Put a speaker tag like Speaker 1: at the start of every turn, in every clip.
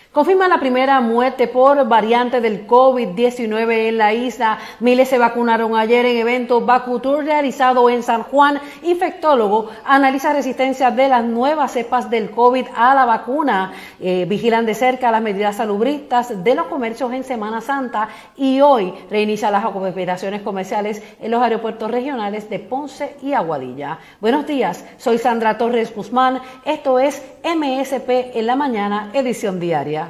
Speaker 1: Confirma la primera muerte por variante del COVID-19 en la isla. Miles se vacunaron ayer en evento VacuTour realizado en San Juan. Infectólogo analiza resistencia de las nuevas cepas del COVID a la vacuna. Vigilan de cerca las medidas salubristas de los comercios en Semana Santa y hoy reinicia las operaciones comerciales en los aeropuertos regionales de Ponce y Aguadilla. Buenos días, soy Sandra Torres Guzmán. Esto es MSP en la mañana, edición diaria.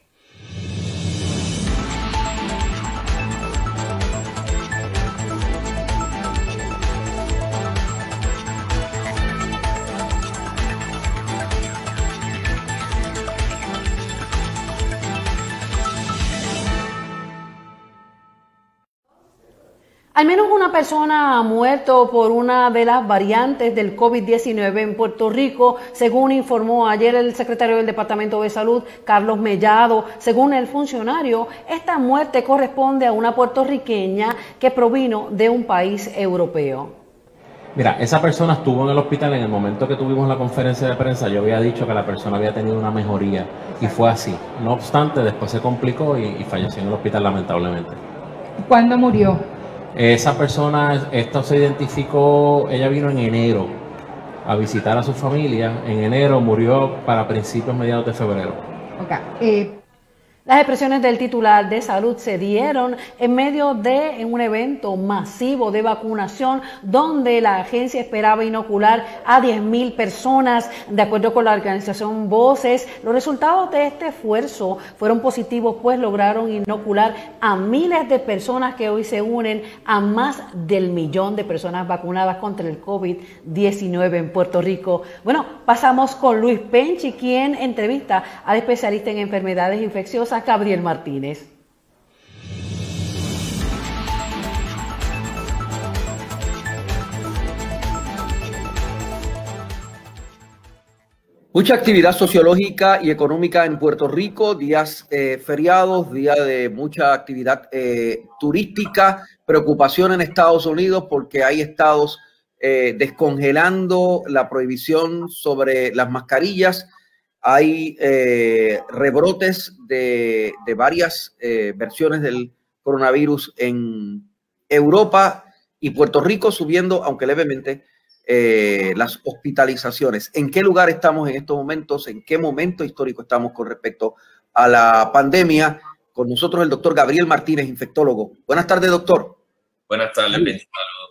Speaker 1: Al menos una persona ha muerto por una de las variantes del COVID-19 en Puerto Rico, según informó ayer el secretario del Departamento de Salud, Carlos Mellado. Según el funcionario, esta muerte corresponde a una puertorriqueña que provino de un país europeo.
Speaker 2: Mira, esa persona estuvo en el hospital en el momento que tuvimos la conferencia de prensa. Yo había dicho que la persona había tenido una mejoría y fue así. No obstante, después se complicó y falleció en el hospital lamentablemente.
Speaker 3: ¿Cuándo murió?
Speaker 2: Esa persona, esto se identificó, ella vino en enero a visitar a su familia. En enero murió para principios, mediados de febrero.
Speaker 3: Okay.
Speaker 1: Las expresiones del titular de salud se dieron en medio de un evento masivo de vacunación donde la agencia esperaba inocular a 10,000 personas. De acuerdo con la organización Voces, los resultados de este esfuerzo fueron positivos, pues lograron inocular a miles de personas que hoy se unen a más del 1,000,000 de personas vacunadas contra el COVID-19 en Puerto Rico. Bueno, pasamos con Luis Penchi, quien entrevista al especialista en enfermedades infecciosas, Gabriel Martínez.
Speaker 4: Mucha actividad sociológica y económica en Puerto Rico, días feriados, días de mucha actividad turística, preocupación en Estados Unidos porque hay estados descongelando la prohibición sobre las mascarillas. Hay rebrotes de varias versiones del coronavirus en Europa y Puerto Rico subiendo, aunque levemente, las hospitalizaciones. ¿En qué lugar estamos en estos momentos? ¿En qué momento histórico estamos con respecto a la pandemia? Con nosotros el doctor Gabriel Martínez, infectólogo. Buenas tardes, doctor.
Speaker 5: Buenas tardes.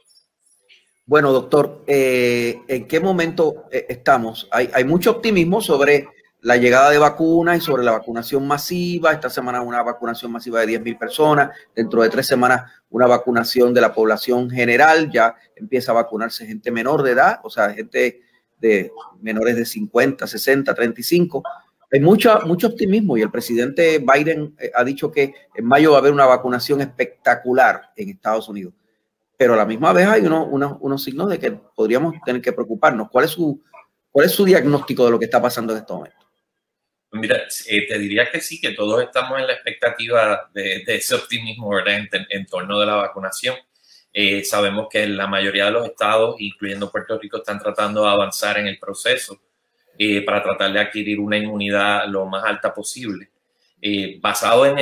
Speaker 4: Bueno, doctor, ¿en qué momento estamos? Hay mucho optimismo sobre la llegada de vacunas y sobre la vacunación masiva. Esta semana una vacunación masiva de 10,000 personas. Dentro de 3 semanas una vacunación de la población general. Ya empieza a vacunarse gente menor de edad, o sea, gente de menores de 50, 60, 35. Hay mucho optimismo y el presidente Biden ha dicho que en mayo va a haber una vacunación espectacular en Estados Unidos. Pero a la misma vez hay unos signos de que podríamos tener que preocuparnos. ¿Cuál es su diagnóstico de lo que está pasando en estos momentos?
Speaker 5: Mira, te diría que sí, que todos estamos en la expectativa de ese optimismo, ¿verdad? En torno de la vacunación. Sabemos que la mayoría de los estados, incluyendo Puerto Rico, están tratando de avanzar en el proceso para tratar de adquirir una inmunidad lo más alta posible. Basado en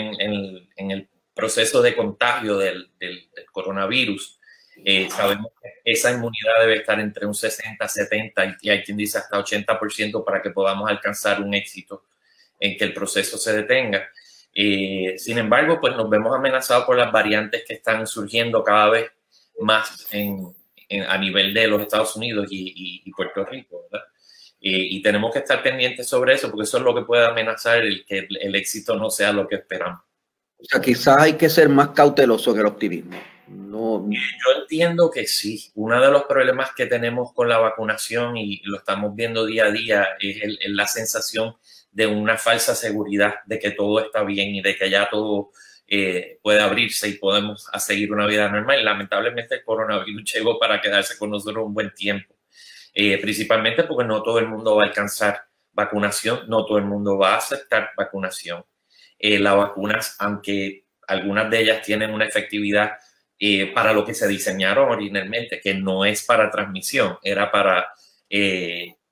Speaker 5: el proceso de contagio del coronavirus, sabemos que esa inmunidad debe estar entre un 60, 70 y hay quien dice hasta 80% para que podamos alcanzar un éxito en que el proceso se detenga. Sin embargo, pues nos vemos amenazados por las variantes que están surgiendo cada vez más a nivel de los Estados Unidos y Puerto Rico, ¿verdad? Y tenemos que estar pendientes sobre eso porque eso es lo que puede amenazar que el éxito no sea lo que esperamos.
Speaker 4: O sea, quizás hay que ser más cauteloso que el optimismo. No.
Speaker 5: Yo entiendo que sí. Uno de los problemas que tenemos con la vacunación, y lo estamos viendo día a día, es la sensación de una falsa seguridad de que todo está bien y de que ya todo puede abrirse y podemos seguir una vida normal. Y lamentablemente el coronavirus llegó para quedarse con nosotros un buen tiempo. Principalmente porque no todo el mundo va a alcanzar vacunación, no todo el mundo va a aceptar vacunación. Las vacunas, aunque algunas de ellas tienen una efectividad para lo que se diseñaron originalmente, que no es para transmisión, era para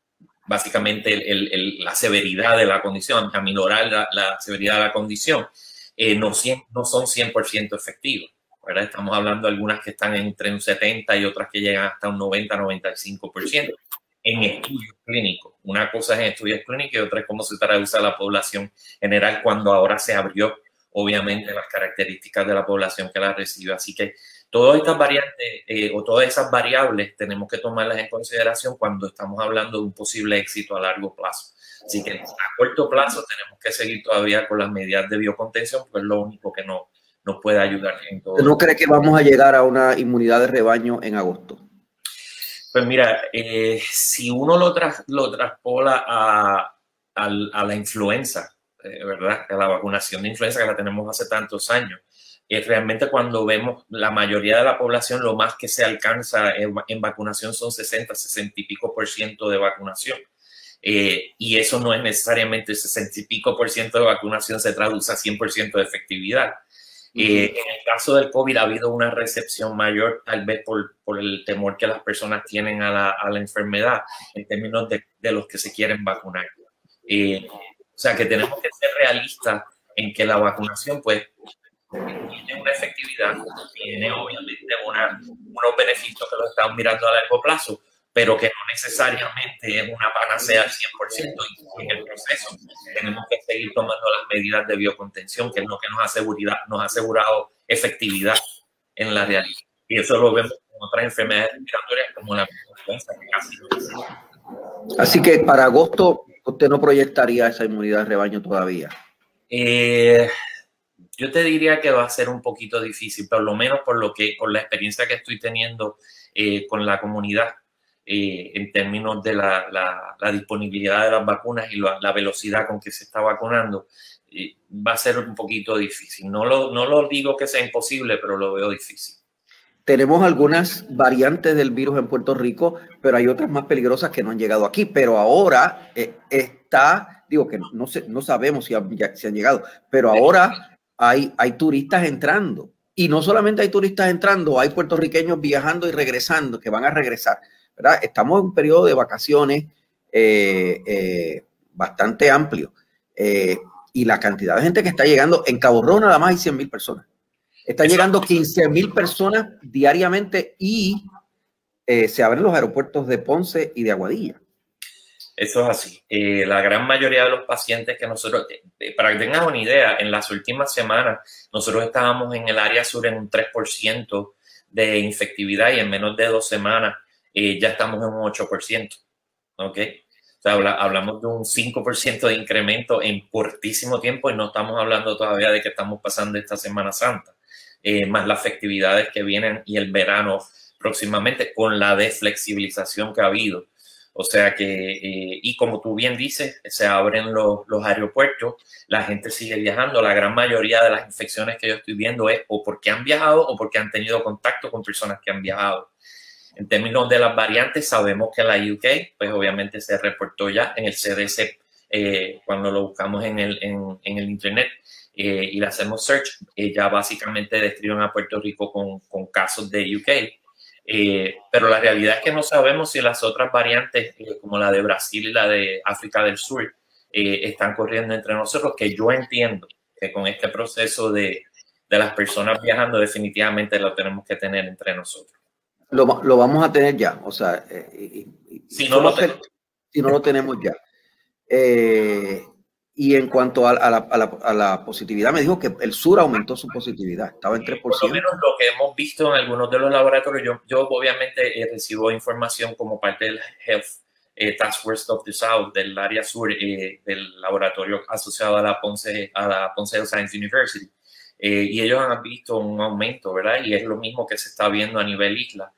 Speaker 5: básicamente la severidad de la condición, aminorar la severidad de la condición, no son 100% efectivos, ¿verdad? Estamos hablando de algunas que están entre un 70 y otras que llegan hasta un 90-95% en estudios clínicos. Una cosa es en estudios clínicos y otra es cómo se traduce a la población general cuando ahora se abrió, obviamente, las características de la población que la recibe. Así que todas estas variantes o todas esas variables tenemos que tomarlas en consideración cuando estamos hablando de un posible éxito a largo plazo. Así que a corto plazo tenemos que seguir todavía con las medidas de biocontención, porque es lo único que nos puede ayudar en todo.
Speaker 4: ¿No cree que vamos a llegar a una inmunidad de rebaño en agosto?
Speaker 5: Pues mira, si uno lo traspola a la influenza, ¿verdad? A la vacunación de influenza que la tenemos hace tantos años, realmente cuando vemos la mayoría de la población, lo más que se alcanza en vacunación son 60 y pico % de vacunación. Y eso no es necesariamente 60 y pico % de vacunación se traduce a 100% de efectividad. En el caso del COVID ha habido una recepción mayor, tal vez por el temor que las personas tienen a la enfermedad en términos de los que se quieren vacunar. O sea que tenemos que ser realistas en que la vacunación pues tiene una efectividad, tiene obviamente unos beneficios que lo estamos mirando a largo plazo, pero que no necesariamente es una panacea al 100%. Y en el proceso tenemos que seguir tomando las medidas de biocontención, que es lo que nos ha asegurado efectividad en la realidad. Y eso lo vemos con otras enfermedades respiratorias como la influenza, que casi no existe.
Speaker 4: Así que para agosto, ¿usted no proyectaría esa inmunidad de rebaño todavía?
Speaker 5: Yo te diría que va a ser un poquito difícil, por lo menos por la experiencia que estoy teniendo con la comunidad. En términos de la disponibilidad de las vacunas y la velocidad con que se está vacunando, va a ser un poquito difícil. No lo digo que sea imposible, pero lo veo difícil.
Speaker 4: Tenemos algunas variantes del virus en Puerto Rico, pero hay otras más peligrosas que no han llegado aquí. Pero ahora digo que no sabemos si han llegado, pero ahora hay turistas entrando. Y no solamente hay turistas entrando, hay puertorriqueños viajando y regresando, que van a regresar, ¿verdad? Estamos en un periodo de vacaciones bastante amplio. Y la cantidad de gente que está llegando, en Cabo Rojo nada más hay 100,000 personas. Están llegando 15,000 personas diariamente y se abren los aeropuertos de Ponce y de Aguadilla.
Speaker 5: Eso es así. La gran mayoría de los pacientes que nosotros, para que tengan una idea, en las últimas semanas nosotros estábamos en el área sur en un 3% de infectividad y en menos de 2 semanas ya estamos en un 8%. ¿Ok? O sea, hablamos de un 5% de incremento en cortísimo tiempo y no estamos hablando todavía de que estamos pasando esta Semana Santa. Más las festividades que vienen y el verano próximamente con la desflexibilización que ha habido. O sea que, y como tú bien dices, se abren los aeropuertos, la gente sigue viajando. La gran mayoría de las infecciones que yo estoy viendo es o porque han viajado o porque han tenido contacto con personas que han viajado. En términos de las variantes, sabemos que la UK, pues obviamente se reportó ya en el CDC cuando lo buscamos en el internet y le hacemos search, ya básicamente describen a Puerto Rico con casos de UK. Pero la realidad es que no sabemos si las otras variantes, como la de Brasil y la de África del Sur, están corriendo entre nosotros, que yo entiendo que con este proceso de las personas viajando definitivamente lo tenemos que tener entre nosotros.
Speaker 4: Lo vamos a tener ya, o sea,
Speaker 5: si no
Speaker 4: lo tenemos ya. Y en cuanto a la positividad, me dijo que el sur aumentó su positividad, estaba en 3%.
Speaker 5: Por lo menos lo que hemos visto en algunos de los laboratorios, yo obviamente recibo información como parte del Health Task Force of the South, del área sur, del laboratorio asociado a la Ponce Health Science University. Y ellos han visto un aumento, ¿verdad? Y es lo mismo que se está viendo a nivel isla.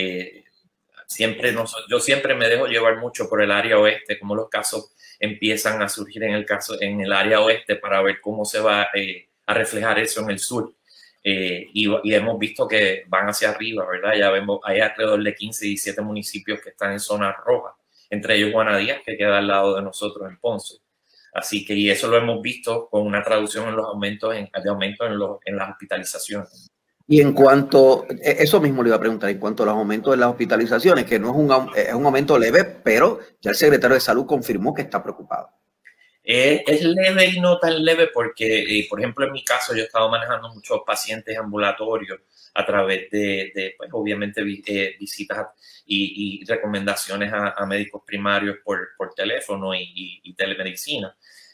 Speaker 5: Yo siempre me dejo llevar mucho por el área oeste, como los casos empiezan a surgir en el área oeste para ver cómo se va a reflejar eso en el sur. Y hemos visto que van hacia arriba, ¿verdad? Ya vemos, hay alrededor de 15 y 17 municipios que están en zona roja, entre ellos Juanadías, que queda al lado de nosotros en Ponce. Así que, y eso lo hemos visto con una traducción en los aumentos, de aumento en las hospitalizaciones.
Speaker 4: Y en cuanto, eso mismo le iba a preguntar, en cuanto a los aumentos de las hospitalizaciones, que no es un aumento leve, pero ya el secretario de Salud confirmó que está preocupado.
Speaker 5: Es leve y no tan leve porque, por ejemplo, en mi caso yo he estado manejando muchos pacientes ambulatorios a través de pues, obviamente, visitas y recomendaciones a médicos primarios por teléfono y telemedicina.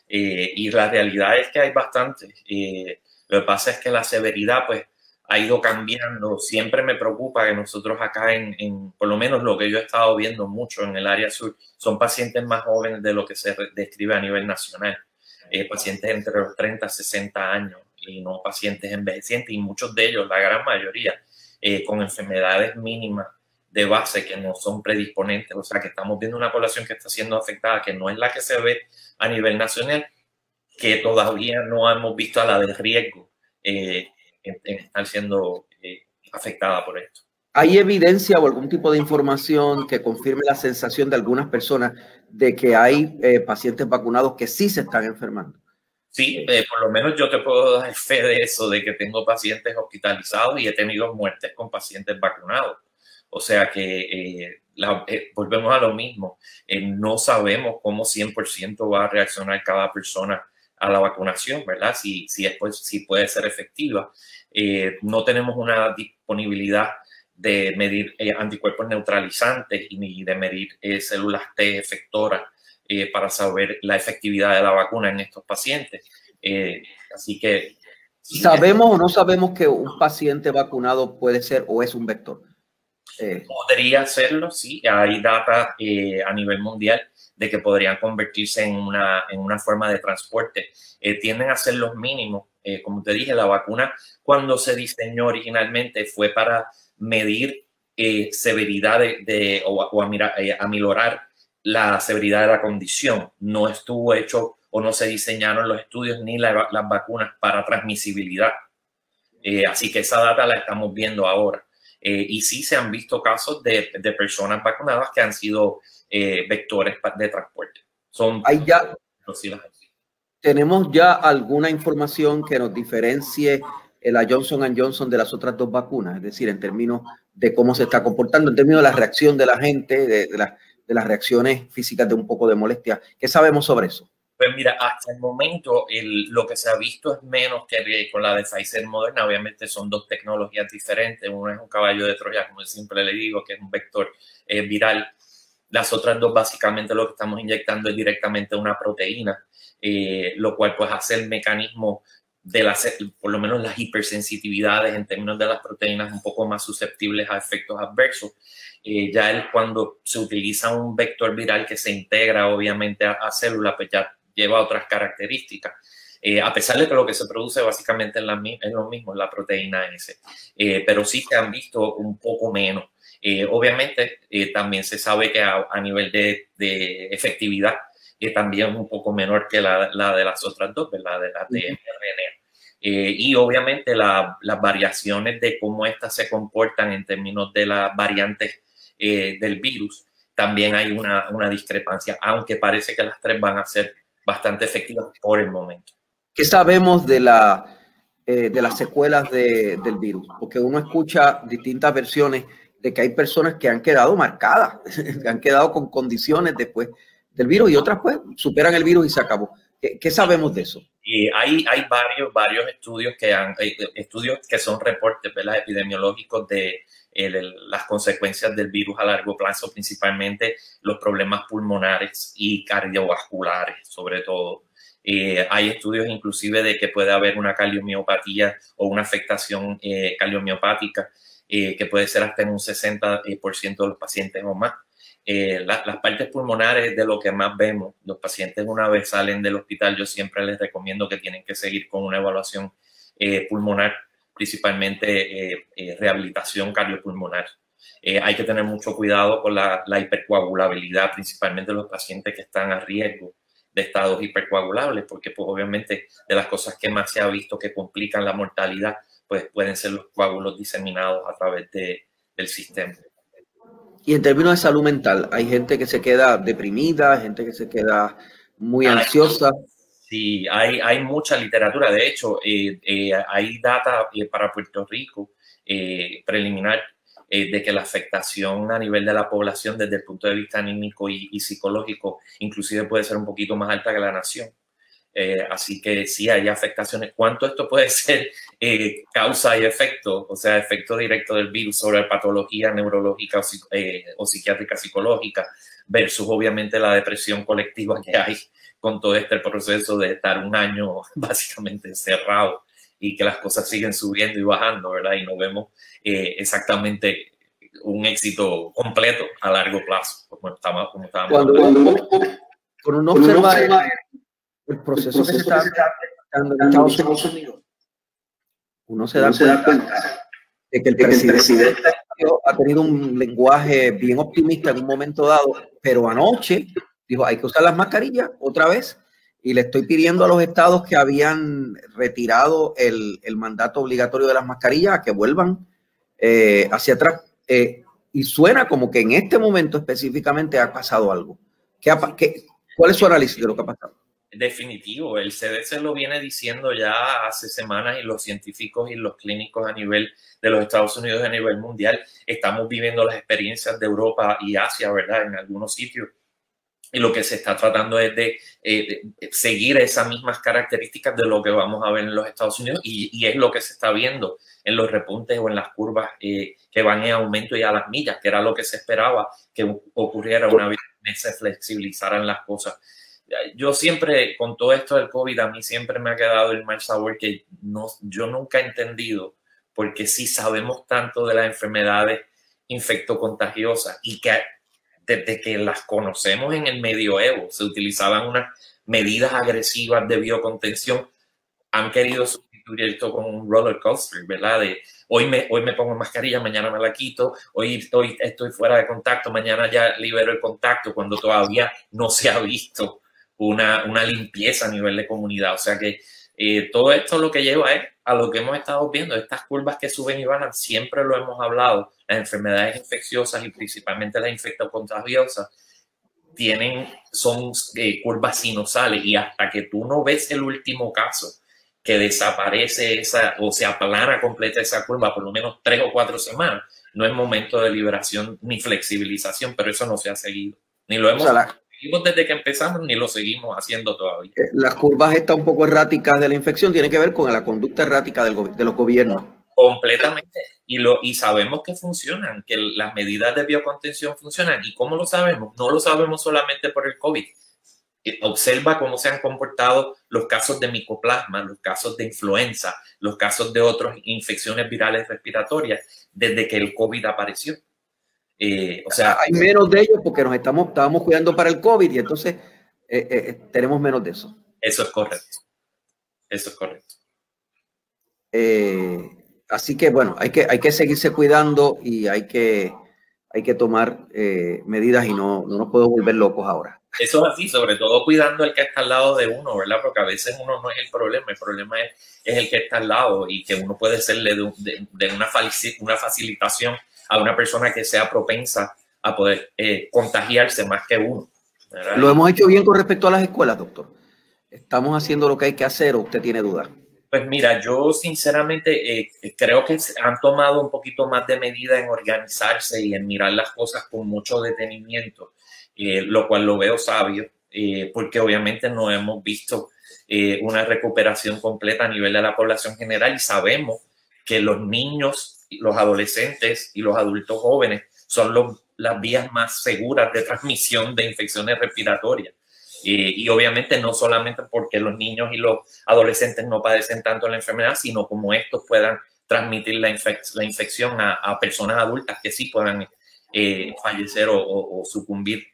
Speaker 5: Y la realidad es que hay bastante. Lo que pasa es que la severidad, pues, ha ido cambiando. Siempre me preocupa que nosotros acá por lo menos lo que yo he estado viendo mucho en el área sur, son pacientes más jóvenes de lo que se describe a nivel nacional. Pacientes entre los 30 y 60 años y no pacientes envejecientes, y muchos de ellos, la gran mayoría, con enfermedades mínimas de base que no son predisponentes. O sea, que estamos viendo una población que está siendo afectada, que no es la que se ve a nivel nacional, que todavía no hemos visto a la de riesgo en estar siendo afectada por esto.
Speaker 4: ¿Hay evidencia o algún tipo de información que confirme la sensación de algunas personas de que hay pacientes vacunados que sí se están enfermando?
Speaker 5: Sí, por lo menos yo te puedo dar fe de eso, de que tengo pacientes hospitalizados y he tenido muertes con pacientes vacunados. O sea que volvemos a lo mismo. No sabemos cómo 100% va a reaccionar cada persona a la vacunación, ¿verdad? Si puede ser efectiva. No tenemos una disponibilidad de medir anticuerpos neutralizantes ni de medir células T efectoras para saber la efectividad de la vacuna en estos pacientes. Así que...
Speaker 4: ¿Sabemos o no sabemos que un paciente vacunado puede ser o es un vector?
Speaker 5: Podría serlo, sí. Hay data a nivel mundial de que podrían convertirse en una forma de transporte. Tienden a ser los mínimos. Como te dije, la vacuna, cuando se diseñó originalmente, fue para medir severidad o aminorar la severidad de la condición. No estuvo hecho o no se diseñaron los estudios ni las vacunas para transmisibilidad. Así que esa data la estamos viendo ahora. Y sí se han visto casos de personas vacunadas que han sido vectores de transporte.
Speaker 4: ¿Tenemos ya alguna información que nos diferencie la Johnson & Johnson de las otras dos vacunas? Es decir, en términos de cómo se está comportando, en términos de la reacción de la gente, de las reacciones físicas de un poco de molestia. ¿Qué sabemos sobre eso?
Speaker 5: Pues mira, hasta el momento lo que se ha visto es menos que con la de Pfizer y Moderna. Obviamente son dos tecnologías diferentes. Uno es un caballo de Troya, como siempre le digo, que es un vector viral. Las otras dos, básicamente, lo que estamos inyectando es directamente una proteína, lo cual pues hace el mecanismo de por lo menos las hipersensitividades en términos de las proteínas un poco más susceptibles a efectos adversos. Ya cuando se utiliza un vector viral que se integra obviamente a célula, pues ya lleva otras características. A pesar de que lo que se produce básicamente es lo mismo, la proteína S. Pero sí se han visto un poco menos. Obviamente también se sabe que a nivel de efectividad también es un poco menor que la de las otras dos, ¿verdad? De las de mRNA. Y obviamente las variaciones de cómo estas se comportan en términos de las variantes del virus, también hay una discrepancia, aunque parece que las tres van a ser bastante efectivas por el momento.
Speaker 4: ¿Qué sabemos de las secuelas del virus? Porque uno escucha distintas versiones de que hay personas que han quedado marcadas, que han quedado con condiciones después del virus y otras pues superan el virus y se acabó. ¿Qué sabemos de eso?
Speaker 5: Hay varios estudios que son reportes, ¿verdad?, epidemiológicos de las consecuencias del virus a largo plazo, principalmente los problemas pulmonares y cardiovasculares, sobre todo. Hay estudios inclusive de que puede haber una cardiomiopatía o una afectación cardiomiopática que puede ser hasta en un 60% de los pacientes o más. Las partes pulmonares de lo que más vemos. Los pacientes una vez salen del hospital, yo siempre les recomiendo que tienen que seguir con una evaluación pulmonar, principalmente rehabilitación cardiopulmonar. Hay que tener mucho cuidado con la hipercoagulabilidad, principalmente los pacientes que están a riesgo de estados hipercoagulables, porque pues obviamente de las cosas que más se ha visto que complican la mortalidad, pues pueden ser los coágulos diseminados a través del sistema.
Speaker 4: Y en términos de salud mental, hay gente que se queda deprimida, gente que se queda muy ansiosa.
Speaker 5: Sí, hay mucha literatura. De hecho, hay data para Puerto Rico preliminar de que la afectación a nivel de la población desde el punto de vista anímico y psicológico inclusive puede ser un poquito más alta que la nación. Así que sí hay afectaciones. ¿Cuánto esto puede ser causa y efecto? O sea, efecto directo del virus sobre patología neurológica o psiquiátrica psicológica versus obviamente la depresión colectiva que hay con todo este proceso de estar un año básicamente encerrado y que las cosas siguen subiendo y bajando, ¿verdad? Y no vemos exactamente un éxito completo a largo plazo, como estábamos
Speaker 4: hablando. Cuando uno observa el proceso que se está dando en Estados Unidos, uno se da cuenta de que el presidente ha tenido un lenguaje bien optimista en un momento dado, pero anoche dijo, hay que usar las mascarillas otra vez, y le estoy pidiendo a los estados que habían retirado el mandato obligatorio de las mascarillas a que vuelvan hacia atrás. Y suena como que en este momento específicamente ha pasado algo. ¿Cuál es su análisis de lo que ha pasado?
Speaker 5: Definitivo, el CDC lo viene diciendo ya hace semanas y los científicos y los clínicos a nivel de los Estados Unidos y a nivel mundial estamos viviendo las experiencias de Europa y Asia, ¿verdad? En algunos sitios. Y lo que se está tratando es de seguir esas mismas características de lo que vamos a ver en los Estados Unidos y es lo que se está viendo en los repuntes o en las curvas que van en aumento y a las millas, que era lo que se esperaba que ocurriera una vez que se flexibilizaran las cosas. Yo siempre, con todo esto del COVID, a mí siempre me ha quedado el mal sabor que yo nunca he entendido, porque sí sabemos tanto de las enfermedades infectocontagiosas y que desde que las conocemos en el medioevo se utilizaban unas medidas agresivas de biocontención, han querido sustituir esto con un roller coaster, ¿verdad? De hoy me pongo mascarilla, mañana me la quito, hoy estoy fuera de contacto, mañana ya libero el contacto, cuando todavía no se ha visto una limpieza a nivel de comunidad. O sea que todo esto lo que lleva es a lo que hemos estado viendo, estas curvas que suben y bajan, siempre lo hemos hablado, las enfermedades infecciosas y principalmente las infectocontagiosas son curvas sinusales, y hasta que tú no ves el último caso que desaparece o se aplana completa esa curva, por lo menos 3 o 4 semanas, no es momento de liberación ni flexibilización, pero eso no se ha seguido, ni lo hemos desde que empezamos, ni lo seguimos haciendo todavía.
Speaker 4: Las curvas estas un poco erráticas de la infección tienen que ver con la conducta errática de los gobiernos.
Speaker 5: Completamente. Y sabemos que funcionan, que las medidas de biocontención funcionan. ¿Y cómo lo sabemos? No lo sabemos solamente por el COVID. Observa cómo se han comportado los casos de micoplasma, los casos de influenza, los casos de otras infecciones virales respiratorias desde que el COVID apareció. O sea,
Speaker 4: hay menos de ellos porque estábamos cuidando para el COVID y entonces tenemos menos de eso.
Speaker 5: Eso es correcto. Eso es correcto.
Speaker 4: Así que bueno, hay que seguirse cuidando y hay que tomar medidas y no nos podemos volver locos ahora.
Speaker 5: Eso es así, sobre todo cuidando el que está al lado de uno, ¿verdad? Porque a veces uno no es el problema es el que está al lado, y que uno puede serle de una facilitación a una persona que sea propensa a poder contagiarse más que uno, ¿verdad?
Speaker 4: Lo hemos hecho bien con respecto a las escuelas, doctor. ¿Estamos haciendo lo que hay que hacer o usted tiene dudas?
Speaker 5: Pues mira, yo sinceramente creo que han tomado un poquito más de medida en organizarse y en mirar las cosas con mucho detenimiento, lo cual lo veo sabio, porque obviamente no hemos visto una recuperación completa a nivel de la población general, y sabemos que los niños, los adolescentes y los adultos jóvenes son las vías más seguras de transmisión de infecciones respiratorias. Y obviamente no solamente porque los niños y los adolescentes no padecen tanto la enfermedad, sino como estos puedan transmitir la infección a personas adultas que sí puedan fallecer o sucumbir.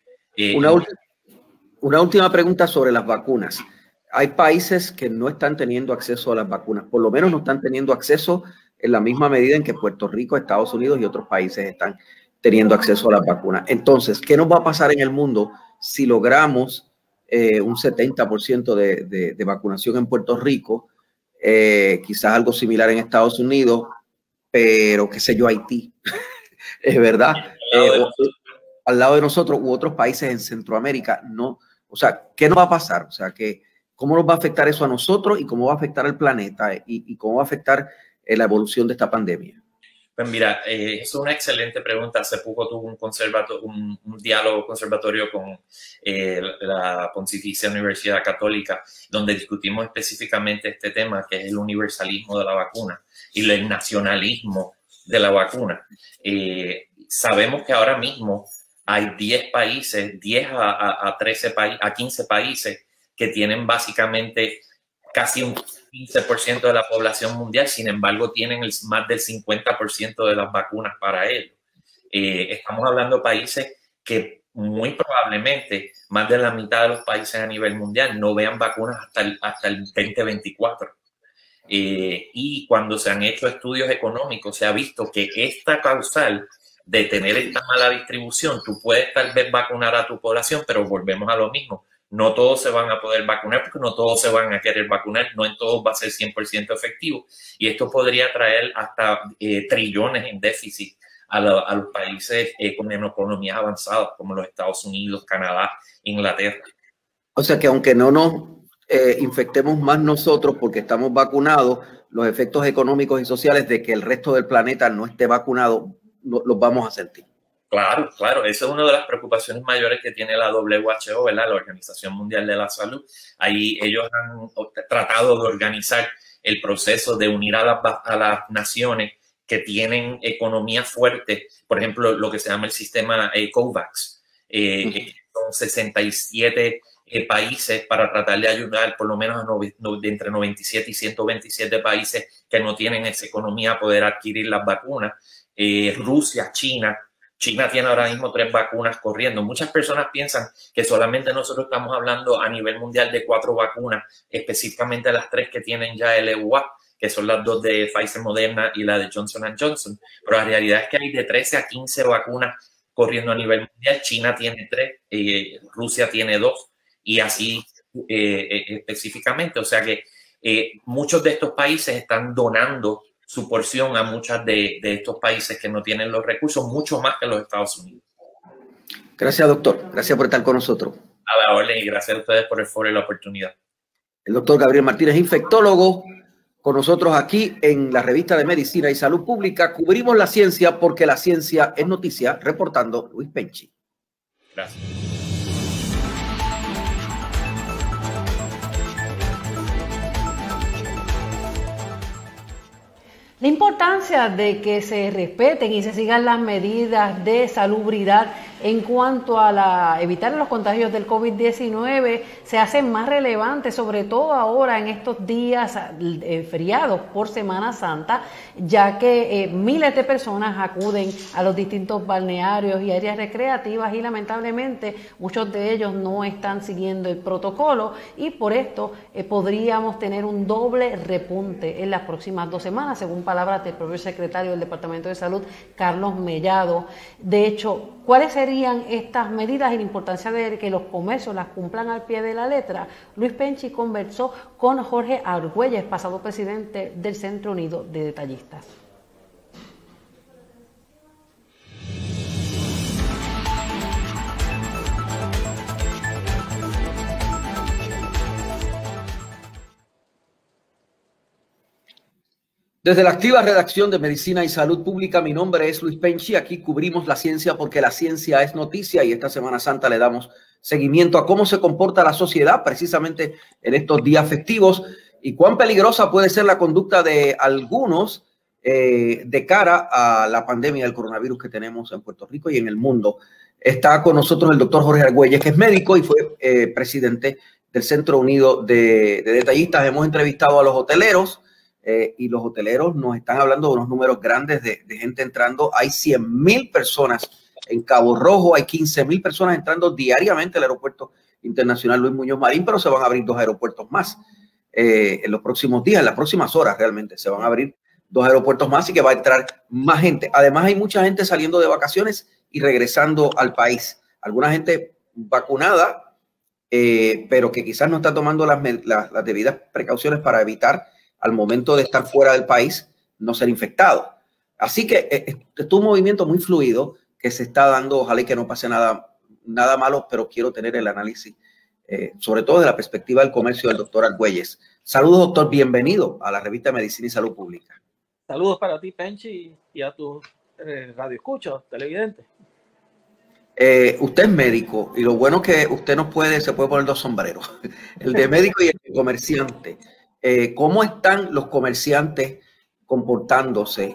Speaker 4: Una última pregunta sobre las vacunas. Hay países que no están teniendo acceso a las vacunas, por lo menos no están teniendo acceso en la misma medida en que Puerto Rico, Estados Unidos y otros países están teniendo acceso a las vacunas. Entonces, ¿qué nos va a pasar en el mundo si logramos un 70% de vacunación en Puerto Rico? Quizás algo similar en Estados Unidos, pero qué sé yo, Haití, es verdad, al lado de nosotros u otros países en Centroamérica, no. O sea, ¿qué nos va a pasar? O sea, ¿cómo nos va a afectar eso a nosotros y cómo va a afectar al planeta y cómo va a afectar la evolución de esta pandemia?
Speaker 5: Pues mira, es una excelente pregunta. Hace poco tuve un diálogo conservatorio con la Pontificia Universidad Católica, donde discutimos específicamente este tema, que es el universalismo de la vacuna y el nacionalismo de la vacuna. Sabemos que ahora mismo hay 10 países, 10 a 13 países, a 15 países que tienen básicamente casi un 15% de la población mundial, sin embargo tienen más del 50% de las vacunas para ello. Estamos hablando de países que muy probablemente más de la mitad de los países a nivel mundial no vean vacunas hasta el 2024. Y cuando se han hecho estudios económicos se ha visto que esta causal de tener esta mala distribución, tú puedes tal vez vacunar a tu población, pero volvemos a lo mismo. No todos se van a poder vacunar porque no todos se van a querer vacunar, no en todos va a ser 100% efectivo. Y esto podría traer hasta trillones en déficit a los países con economías avanzadas como los Estados Unidos, Canadá, Inglaterra.
Speaker 4: O sea que aunque no nos infectemos más nosotros porque estamos vacunados, los efectos económicos y sociales de que el resto del planeta no esté vacunado los vamos a sentir.
Speaker 5: Claro, claro. Esa es una de las preocupaciones mayores que tiene la WHO, ¿verdad? La Organización Mundial de la Salud. Ahí ellos han tratado de organizar el proceso de unir a las naciones que tienen economía fuerte. Por ejemplo, lo que se llama el sistema COVAX. Son 67 países para tratar de ayudar por lo menos de entre 97 y 127 países que no tienen esa economía a poder adquirir las vacunas. Rusia, China tiene ahora mismo 3 vacunas corriendo. Muchas personas piensan que solamente nosotros estamos hablando a nivel mundial de 4 vacunas, específicamente las 3 que tienen ya el EUA, que son las 2 de Pfizer Moderna y la de Johnson & Johnson. Pero la realidad es que hay de 13 a 15 vacunas corriendo a nivel mundial. China tiene 3, Rusia tiene 2 y así específicamente. O sea que muchos de estos países están donando su porción a muchos de estos países que no tienen los recursos, mucho más que los Estados Unidos.
Speaker 4: Gracias, doctor. Gracias por estar con nosotros.
Speaker 5: A la orden y gracias a ustedes por el foro y la oportunidad.
Speaker 4: El doctor Gabriel Martínez, infectólogo, con nosotros aquí en la revista de Medicina y Salud Pública. Cubrimos la ciencia porque la ciencia es noticia, reportando Luis Penchi.
Speaker 5: Gracias.
Speaker 1: La importancia de que se respeten y se sigan las medidas de salubridad en cuanto a evitar los contagios del COVID-19 se hace más relevante, sobre todo ahora en estos días feriados por Semana Santa, ya que miles de personas acuden a los distintos balnearios y áreas recreativas y lamentablemente muchos de ellos no están siguiendo el protocolo y por esto podríamos tener un doble repunte en las próximas 2 semanas, según palabras del propio secretario del Departamento de Salud, Carlos Mellado. De hecho, ¿cuáles serían estas medidas y la importancia de que los comercios las cumplan al pie de la letra? Luis Penchi conversó con Jorge Argüelles, pasado presidente del Centro Unido de Detallistas.
Speaker 4: Desde la activa redacción de Medicina y Salud Pública, mi nombre es Luis Penchi. Aquí cubrimos la ciencia porque la ciencia es noticia y esta Semana Santa le damos seguimiento a cómo se comporta la sociedad precisamente en estos días festivos y cuán peligrosa puede ser la conducta de algunos de cara a la pandemia del coronavirus que tenemos en Puerto Rico y en el mundo. Está con nosotros el doctor Jorge Argüelles, que es médico y fue presidente del Centro Unido de Detallistas. Hemos entrevistado a los hoteleros. Y los hoteleros nos están hablando de unos números grandes de gente entrando. Hay 100,000 personas en Cabo Rojo, hay 15,000 personas entrando diariamente al aeropuerto internacional Luis Muñoz Marín, pero se van a abrir 2 aeropuertos más en los próximos días, en las próximas horas realmente. Se van a abrir 2 aeropuertos más y que va a entrar más gente. Además hay mucha gente saliendo de vacaciones y regresando al país. Alguna gente vacunada, pero que quizás no está tomando las debidas precauciones para evitar al momento de estar fuera del país no ser infectado. Así que es un movimiento muy fluido que se está dando. Ojalá y que no pase nada malo, pero quiero tener el análisis, sobre todo de la perspectiva del comercio del doctor Argüelles. Saludos, doctor. Bienvenido a la revista Medicina y Salud Pública.
Speaker 6: Saludos para ti, Penchi, y a tus radioescuchas, televidentes.
Speaker 4: Usted es médico y lo bueno es que usted se puede poner dos sombreros, el de médico y el de comerciante. ¿Cómo están los comerciantes comportándose?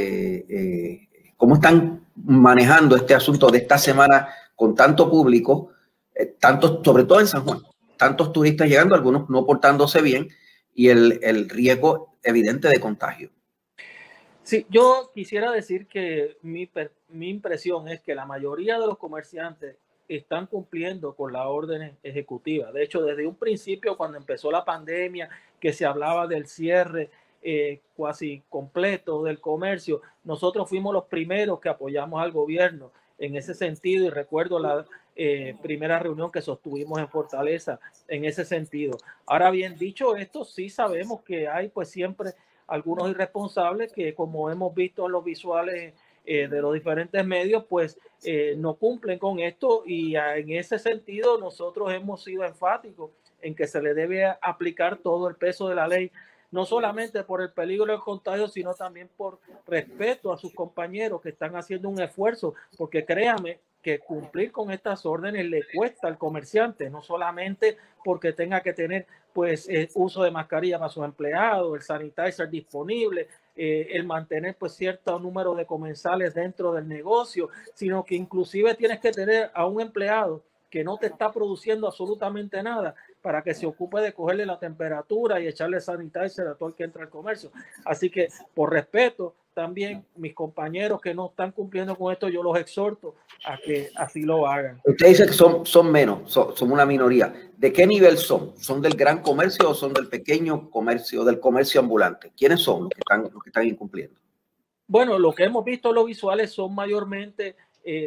Speaker 4: ¿Cómo están manejando este asunto de esta semana con tanto público, sobre todo en San Juan, tantos turistas llegando, algunos no portándose bien y el riesgo evidente de contagio?
Speaker 6: Sí, yo quisiera decir que mi impresión es que la mayoría de los comerciantes están cumpliendo con las órdenes ejecutivas. De hecho, desde un principio, cuando empezó la pandemia, que se hablaba del cierre casi completo del comercio, nosotros fuimos los primeros que apoyamos al gobierno en ese sentido, y recuerdo la primera reunión que sostuvimos en Fortaleza en ese sentido. Ahora bien, dicho esto, sí sabemos que hay pues siempre algunos irresponsables que, como hemos visto en los visuales de los diferentes medios, pues no cumplen con esto, y en ese sentido nosotros hemos sido enfáticos en que se le debe aplicar todo el peso de la ley, no solamente por el peligro del contagio, sino también por respeto a sus compañeros que están haciendo un esfuerzo, porque créame que cumplir con estas órdenes le cuesta al comerciante, no solamente porque tenga que tener pues uso de mascarilla para sus empleados, el sanitizer disponible, el mantener pues cierto número de comensales dentro del negocio, sino que inclusive tienes que tener a un empleado que no te está produciendo absolutamente nada para que se ocupe de cogerle la temperatura y echarle sanitizer a todo el que entra al comercio. Así que, por respeto, también mis compañeros que no están cumpliendo con esto, yo los exhorto a que así lo hagan.
Speaker 4: Usted dice que son menos, son una minoría. ¿De qué nivel son? ¿Son del gran comercio o son del pequeño comercio, del comercio ambulante? ¿Quiénes son los que están incumpliendo?
Speaker 6: Bueno, lo que hemos visto en los visuales son mayormente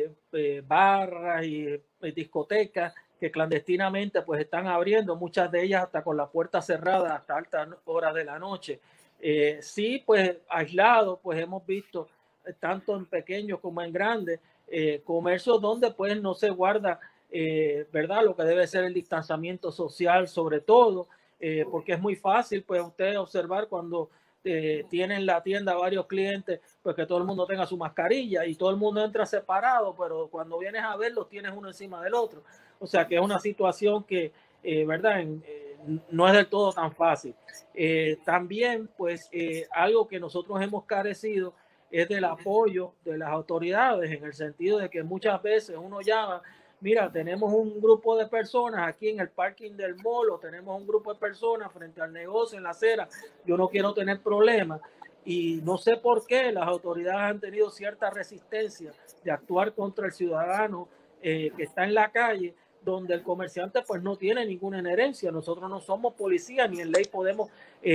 Speaker 6: barras y discotecas que clandestinamente pues están abriendo, muchas de ellas hasta con la puerta cerrada hasta altas horas de la noche. Sí, pues aislados, pues hemos visto tanto en pequeños como en grandes comercios donde pues no se guarda, ¿verdad? Lo que debe ser el distanciamiento social, sobre todo, porque es muy fácil pues ustedes observar cuando tienen la tienda varios clientes, pues que todo el mundo tenga su mascarilla y todo el mundo entra separado, pero cuando vienes a verlos tienes uno encima del otro. O sea que es una situación que, ¿verdad? No es del todo tan fácil. También, pues, algo que nosotros hemos carecido es del apoyo de las autoridades, en el sentido de que muchas veces uno llama, mira, tenemos un grupo de personas aquí en el parking del mall, o tenemos un grupo de personas frente al negocio en la acera, yo no quiero tener problemas. Y no sé por qué las autoridades han tenido cierta resistencia de actuar contra el ciudadano que está en la calle, donde el comerciante pues no tiene ninguna inherencia. Nosotros no somos policía, ni en ley podemos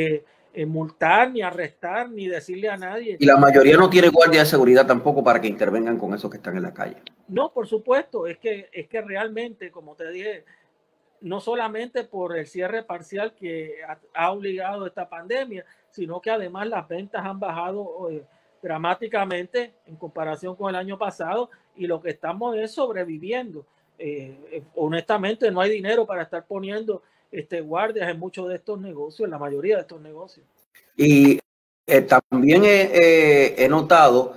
Speaker 6: multar, ni arrestar, ni decirle a nadie.
Speaker 4: Y la mayoría no tiene guardia de seguridad tampoco para que intervengan con esos que están en la calle.
Speaker 6: No, por supuesto, es que realmente, como te dije, no solamente por el cierre parcial que ha obligado esta pandemia, sino que además las ventas han bajado dramáticamente en comparación con el año pasado, y lo que estamos es sobreviviendo. Honestamente no hay dinero para estar poniendo guardias en muchos de estos negocios, en la mayoría de estos negocios.
Speaker 4: Y también he notado,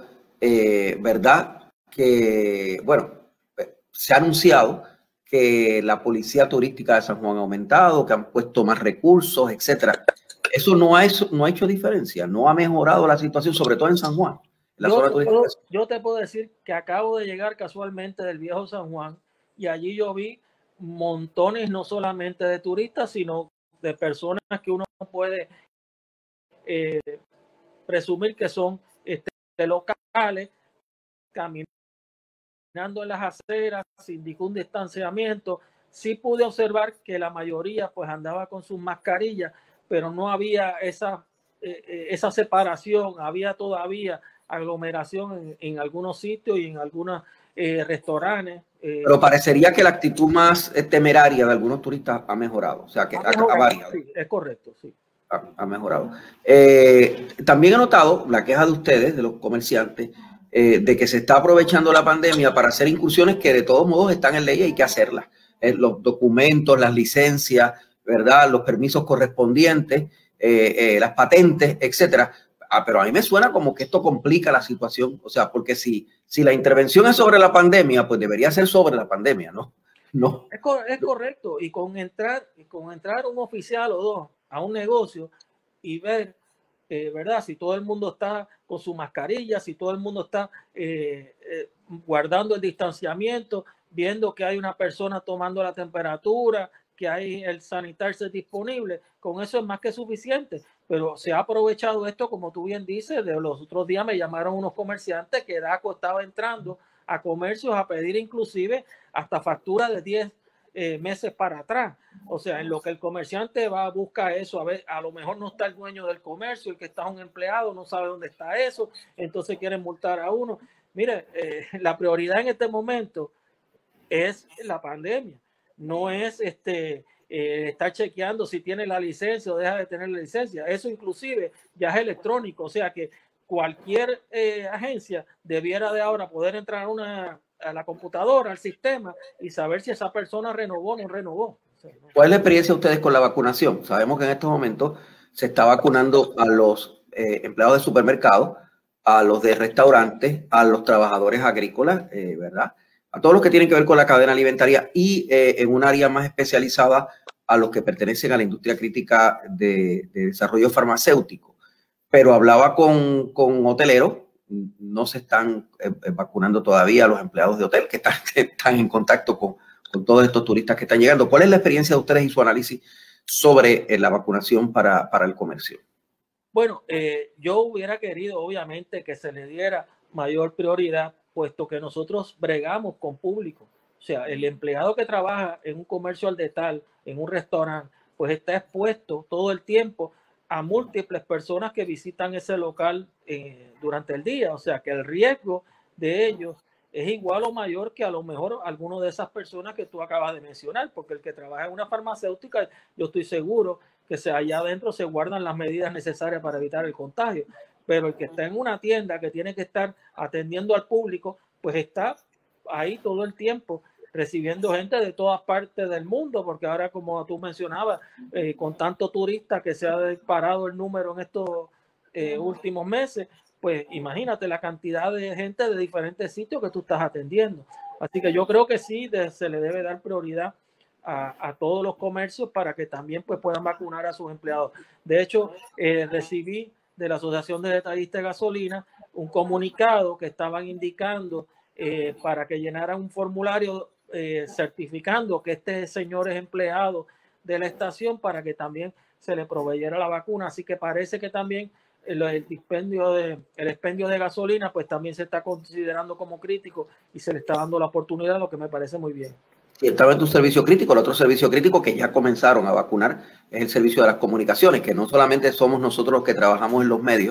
Speaker 4: ¿verdad? Que, bueno, se ha anunciado que la policía turística de San Juan ha aumentado, que han puesto más recursos, etcétera. Eso no ha hecho diferencia, no ha mejorado la situación, sobre todo en San Juan. En la zona turística.
Speaker 6: Yo te puedo decir que acabo de llegar casualmente del viejo San Juan, y allí yo vi montones no solamente de turistas, sino de personas que uno puede presumir que son locales, caminando en las aceras sin ningún distanciamiento. Sí pude observar que la mayoría pues andaba con sus mascarillas, pero no había esa separación, había todavía aglomeración en algunos sitios y en algunos restaurantes.
Speaker 4: Pero parecería que la actitud más temeraria de algunos turistas ha mejorado, o sea que ha variado.
Speaker 6: Sí, es correcto, sí.
Speaker 4: Ha mejorado. También he notado la queja de ustedes, de los comerciantes, de que se está aprovechando la pandemia para hacer incursiones que de todos modos están en ley y hay que hacerlas. Los documentos, las licencias, ¿verdad? Los permisos correspondientes, las patentes, etcétera. pero a mí me suena como que esto complica la situación, o sea, porque si la intervención es sobre la pandemia, pues debería ser sobre la pandemia, ¿no? No.
Speaker 6: Es correcto, y con entrar un oficial o dos a un negocio y ver, ¿verdad? Si todo el mundo está con su mascarilla, si todo el mundo está guardando el distanciamiento, viendo que hay una persona tomando la temperatura, que hay el sanitarse disponible, con eso es más que suficiente. Pero se ha aprovechado esto, como tú bien dices, de los otros días me llamaron unos comerciantes que DACO estaba entrando a comercios a pedir inclusive hasta factura de 10 meses para atrás. O sea, en lo que el comerciante va a buscar eso, a ver, a lo mejor no está el dueño del comercio, el que está un empleado, no sabe dónde está eso, entonces quieren multar a uno. Mire, la prioridad en este momento es la pandemia, no es estar chequeando si tiene la licencia o deja de tener la licencia. Eso inclusive ya es electrónico, o sea que cualquier agencia debiera de ahora poder entrar a la computadora, al sistema, y saber si esa persona renovó o no renovó.
Speaker 4: ¿Cuál es la experiencia de ustedes con la vacunación? Sabemos que en estos momentos se está vacunando a los empleados de supermercados, a los de restaurantes, a los trabajadores agrícolas, ¿verdad? A todos los que tienen que ver con la cadena alimentaria y en un área más especializada a los que pertenecen a la industria crítica de desarrollo farmacéutico. Pero hablaba con hoteleros, no se están vacunando todavía a los empleados de hotel que están en contacto con todos estos turistas que están llegando. ¿Cuál es la experiencia de ustedes y su análisis sobre la vacunación para el comercio?
Speaker 6: Bueno, yo hubiera querido obviamente que se le diera mayor prioridad, puesto que nosotros bregamos con público. O sea, el empleado que trabaja en un comercio al detalle, en un restaurante, pues está expuesto todo el tiempo a múltiples personas que visitan ese local durante el día. O sea, que el riesgo de ellos es igual o mayor que a lo mejor alguno de esas personas que tú acabas de mencionar, porque el que trabaja en una farmacéutica, yo estoy seguro que allá adentro se guardan las medidas necesarias para evitar el contagio. Pero el que está en una tienda que tiene que estar atendiendo al público, pues está ahí todo el tiempo recibiendo gente de todas partes del mundo, porque ahora, como tú mencionabas, con tanto turista que se ha disparado el número en estos últimos meses, pues imagínate la cantidad de gente de diferentes sitios que tú estás atendiendo. Así que yo creo que sí se le debe dar prioridad a todos los comercios para que también pues puedan vacunar a sus empleados. De hecho, recibí de la Asociación de Detallistas de Gasolina un comunicado que estaban indicando para que llenaran un formulario certificando que este señor es empleado de la estación para que también se le proveyera la vacuna. Así que parece que también el expendio de gasolina pues también se está considerando como crítico y se le está dando la oportunidad, lo que me parece muy bien.
Speaker 4: Y estaba en tu servicio crítico. El otro servicio crítico que ya comenzaron a vacunar es el servicio de las comunicaciones, que no solamente somos nosotros los que trabajamos en los medios,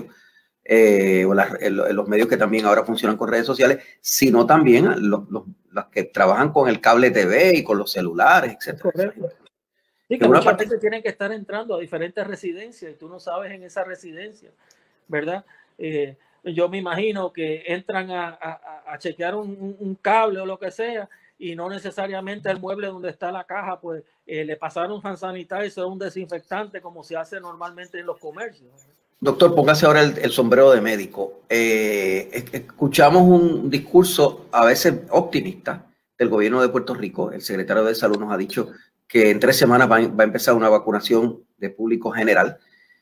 Speaker 4: los medios que también ahora funcionan con redes sociales, sino también los que trabajan con el cable TV y con los celulares, etcétera.
Speaker 6: Correcto. Sí, que muchas veces tienen que estar entrando a diferentes residencias y tú no sabes en esa residencia, ¿verdad? Yo me imagino que entran a chequear un cable o lo que sea y no necesariamente el mueble donde está la caja, pues le pasaron hand sanitizer o un desinfectante como se hace normalmente en los comercios.
Speaker 4: Doctor, póngase ahora el sombrero de médico. Escuchamos un discurso a veces optimista del gobierno de Puerto Rico. El secretario de Salud nos ha dicho que en 3 semanas va a empezar una vacunación de público general.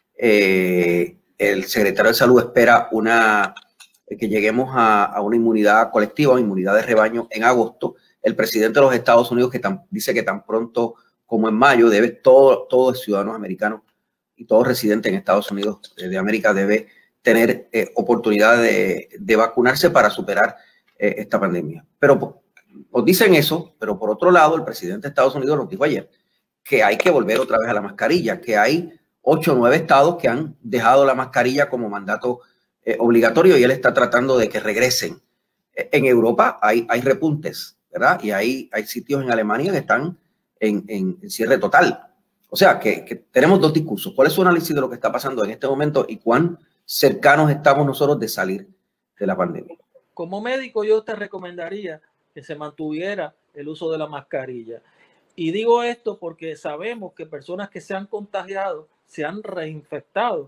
Speaker 4: El secretario de Salud espera que lleguemos a una inmunidad colectiva, una inmunidad de rebaño en agosto. El presidente de los Estados Unidos dice que tan pronto como en mayo todos ciudadanos americanos y todo residente en Estados Unidos de América debe tener oportunidad de vacunarse para superar esta pandemia. Pero nos dicen eso, pero por otro lado, el presidente de Estados Unidos nos dijo ayer que hay que volver otra vez a la mascarilla, que hay 8 o 9 estados que han dejado la mascarilla como mandato obligatorio y él está tratando de que regresen. En Europa hay repuntes, ¿verdad? Y hay sitios en Alemania que están en cierre total. O sea, que tenemos 2 discursos. ¿Cuál es su análisis de lo que está pasando en este momento y cuán cercanos estamos nosotros de salir de la pandemia?
Speaker 6: Como médico, yo te recomendaría que se mantuviera el uso de la mascarilla. Y digo esto porque sabemos que personas que se han contagiado se han reinfectado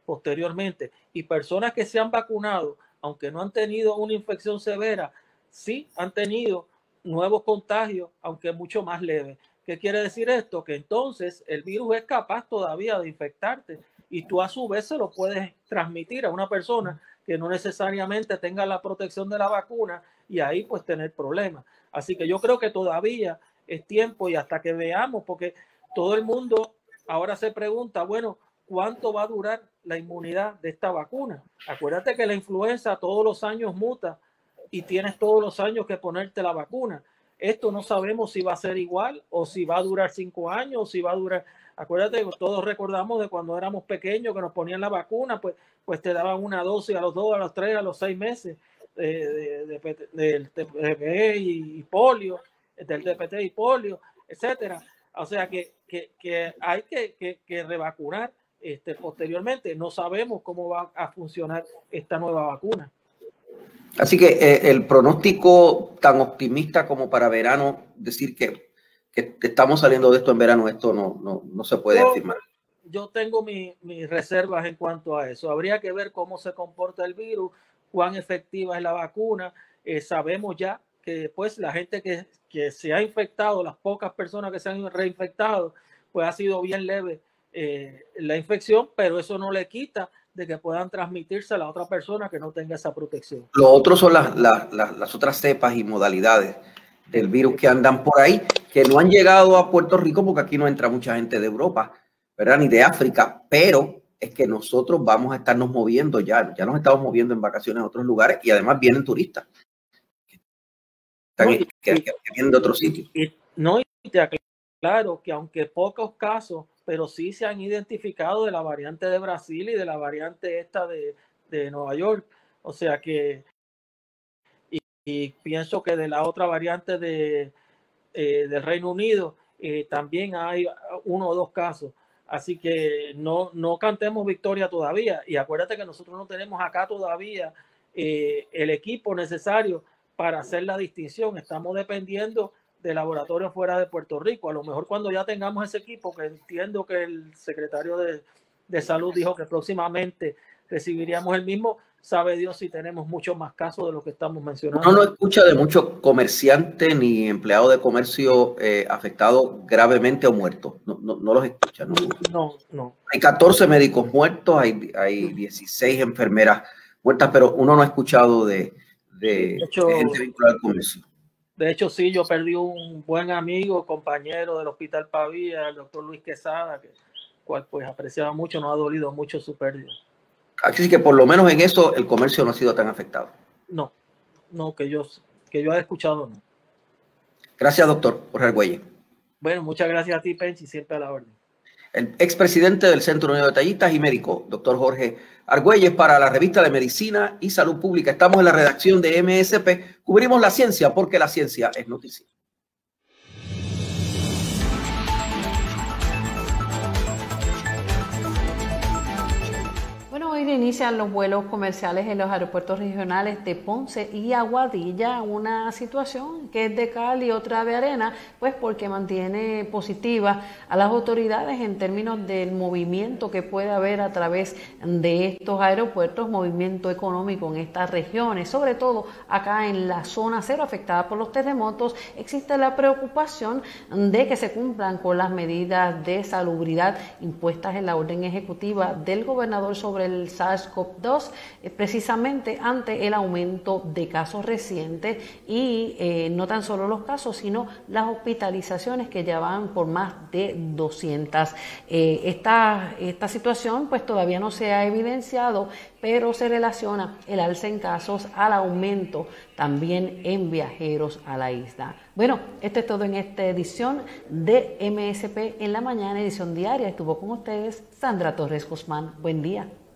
Speaker 6: posteriormente. Y personas que se han vacunado, aunque no han tenido una infección severa, sí han tenido nuevos contagios, aunque mucho más leves. ¿Qué quiere decir esto? Que entonces el virus es capaz todavía de infectarte y tú a su vez se lo puedes transmitir a una persona que no necesariamente tenga la protección de la vacuna y ahí pues tener problemas. Así que yo creo que todavía es tiempo y hasta que veamos, porque todo el mundo ahora se pregunta, bueno, ¿cuánto va a durar la inmunidad de esta vacuna? Acuérdate que la influenza todos los años muta y tienes todos los años que ponerte la vacuna. Esto no sabemos si va a ser igual o si va a durar 5 años o si va a durar... Acuérdate que todos recordamos de cuando éramos pequeños que nos ponían la vacuna, pues te daban una dosis a los 2, a los 3, a los 6 meses del TPT y polio, del TPT y polio, etcétera. O sea que hay que revacunar posteriormente. No sabemos cómo va a funcionar esta nueva vacuna.
Speaker 4: Así que el pronóstico tan optimista como para verano, decir que estamos saliendo de esto en verano, esto no se puede afirmar.
Speaker 6: Yo tengo mis reservas en cuanto a eso. Habría que ver cómo se comporta el virus, cuán efectiva es la vacuna. Sabemos ya que pues la gente que se ha infectado, las pocas personas que se han reinfectado, pues ha sido bien leve la infección, pero eso no le quita de que puedan transmitirse a la otra persona que no tenga esa protección.
Speaker 4: Lo otro son las otras cepas y modalidades del virus que andan por ahí, que no han llegado a Puerto Rico porque aquí no entra mucha gente de Europa, ¿verdad? Ni de África, pero es que nosotros vamos a estarnos moviendo ya nos estamos moviendo en vacaciones a otros lugares y además vienen turistas que vienen de otros sitios.
Speaker 6: Y te aclaro que aunque pocos casos, pero sí se han identificado de la variante de Brasil y de la variante esta de Nueva York. O sea que, y pienso que de la otra variante del Reino Unido también hay 1 o 2 casos. Así que no cantemos victoria todavía. Y acuérdate que nosotros no tenemos acá todavía el equipo necesario para hacer la distinción. Estamos dependiendo de laboratorios fuera de Puerto Rico. A lo mejor cuando ya tengamos ese equipo, que entiendo que el secretario de Salud dijo que próximamente recibiríamos el mismo, sabe Dios si tenemos muchos más casos de lo que estamos mencionando.
Speaker 4: No escucha de muchos comerciantes ni empleados de comercio afectados gravemente o muertos. No los escucha. No. Hay 14 médicos muertos, hay 16 enfermeras muertas, pero uno no ha escuchado de gente vinculada al comercio.
Speaker 6: De hecho, sí, yo perdí un buen amigo, compañero del Hospital Pavía, el doctor Luis Quesada, cual pues apreciaba mucho, nos ha dolido mucho su pérdida.
Speaker 4: Así que por lo menos en eso el comercio no ha sido tan afectado.
Speaker 6: No, que yo haya escuchado, no.
Speaker 4: Gracias, doctor Jorge Argüelles.
Speaker 6: Bueno, muchas gracias a ti, Penchi, siempre a la orden.
Speaker 4: El expresidente del Centro Unido de Detallistas y médico, doctor Jorge Argüelles, para la revista de Medicina y Salud Pública. Estamos en la redacción de MSP. Cubrimos la ciencia porque la ciencia es noticia.
Speaker 1: Bueno, hoy inician los vuelos comerciales en los aeropuertos regionales de Ponce y Aguadilla, una situación que es de cal y otra de arena, pues porque mantiene positiva a las autoridades en términos del movimiento que puede haber a través de estos aeropuertos, movimiento económico en estas regiones, sobre todo acá en la zona cero afectada por los terremotos. Existe la preocupación de que se cumplan con las medidas de salubridad impuestas en la orden ejecutiva del gobernador sobre el SARS-CoV-2, precisamente ante el aumento de casos recientes y no tan solo los casos, sino las hospitalizaciones que ya van por más de 200. Esta situación pues todavía no se ha evidenciado, pero se relaciona el alza en casos al aumento también en viajeros a la isla. Bueno, esto es todo en esta edición de MSP en la mañana, edición diaria. Estuvo con ustedes Sandra Torres Guzmán. Buen día.